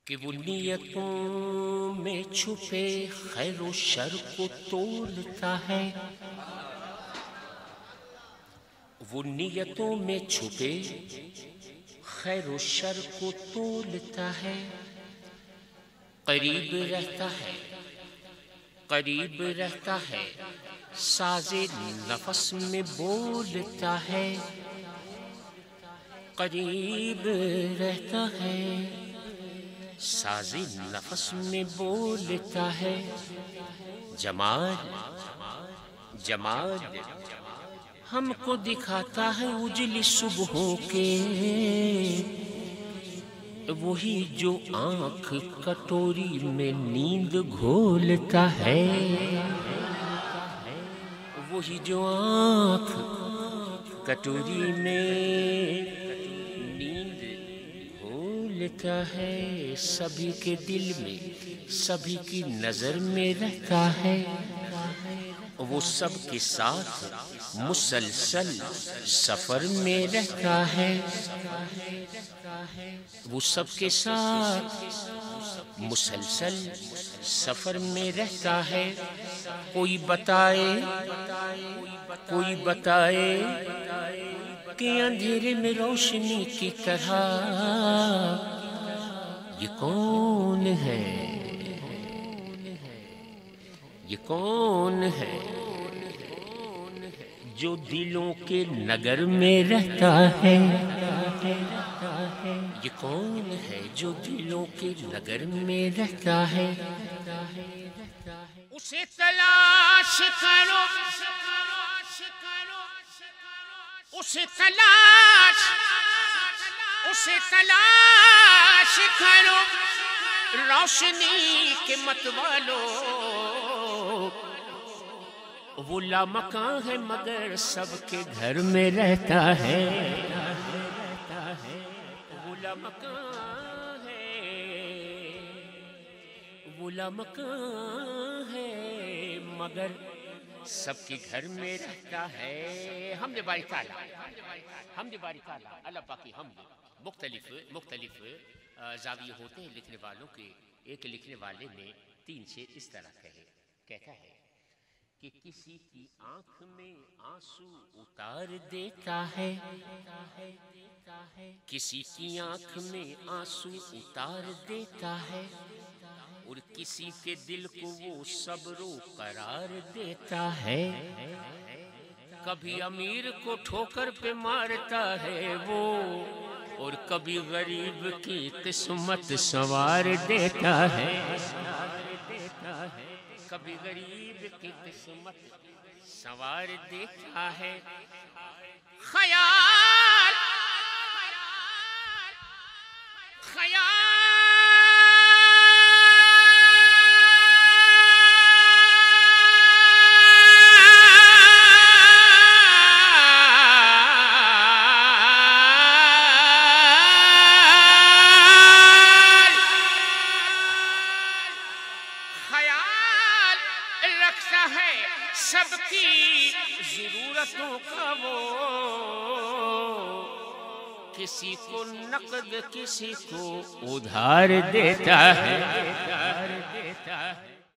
کہ وہ نیتوں میں چھپے خیر و شر کو تولتا ہے، وہ نیتوں میں چھپے خیر و شر کو تولتا ہے، قریب رہتا ہے، قریب رہتا ہے، ساز نفس میں بولتا ہے، قریب رہتا ہے، ساز نفس میں بولتا ہے، جمال جمال ہم کو دکھاتا ہے اجلی صبحوں کے، وہی جو آنکھ کٹوری میں نیند گھولتا ہے، وہی جو آنکھ کٹوری میں نیند گھولتا ہے، سبھی کے دل میں سبھی کی نظر میں رہتا ہے، وہ سب کے ساتھ مسلسل سفر میں رہتا ہے، وہ سب کے ساتھ مسلسل سفر میں رہتا ہے، کوئی بتائے کہ اندھیرے میں روشنی کی طرح یہ کون ہے، یہ کون ہے جو دلوں کے نگر میں رہتا ہے، یہ کون ہے جو دلوں کے نگر میں رہتا ہے، اسے تلاش کرو، اسے تلاش کرو، روشنی کے متوالو، وہ لامکاں ہے مگر سب کے گھر میں رہتا ہے، وہ لامکاں ہے، وہ لامکاں ہے مگر سب کے گھر میں رہتا ہے۔ حمد باری تعالیٰ، حمد باری تعالیٰ، اللہ پاکی حمد۔ مختلف زاویے ہوتے ہیں لکھنے والوں کے۔ ایک لکھنے والے نے 3 شعر اس طرح کہتا ہے کہ کسی کی آنکھ میں آنسو اتار دیتا ہے، کسی کی آنکھ میں آنسو اتار دیتا ہے، اور کسی کے دل کو وہ صبر و قرار دیتا ہے، کبھی امیر کو ٹھوکر پہ مارتا ہے وہ، اور کبھی غریب کی قسمت سنوار دیتا ہے، کبھی غریب کی قسمت سنوار دیتا ہے، خیال خیال رکھتا ہے سب کی ضرورتوں کا وہ، کسی کو نقد کسی کو ادھار دیتا ہے۔